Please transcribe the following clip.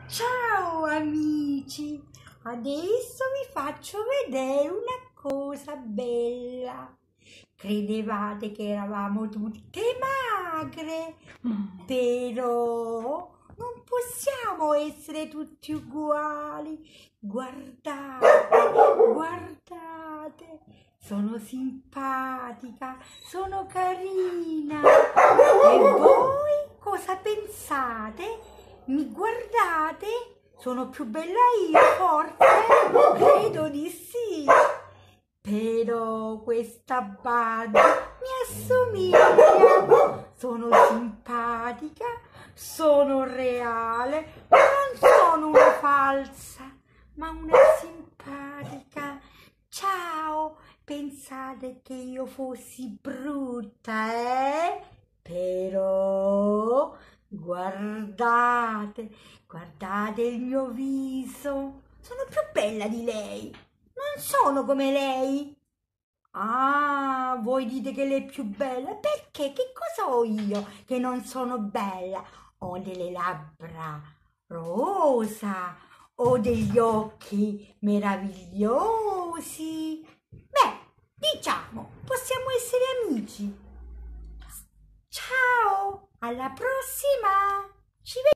Ciao amici, adesso vi faccio vedere una cosa bella. Credevate che eravamo tutte magre, però non possiamo essere tutti uguali. Guardate, guardate, sono simpatica, sono carina. E voi cosa pensate? Mi guardate? Sono più bella io, forse? Credo di sì. Però questa Barbie mi assomiglia. Sono simpatica, sono reale, non sono una falsa, ma una simpatica. Ciao, pensate che io fossi brutta, eh? Però guardate, guardate il mio viso. Sono più bella di lei. Non sono come lei. Ah, voi dite che lei è più bella? Perché? Che cosa ho io che non sono bella? Ho delle labbra rosa, ho degli occhi meravigliosi. Beh, diciamo, possiamo essere amici. Ciao, alla prossima! Ci vediamo!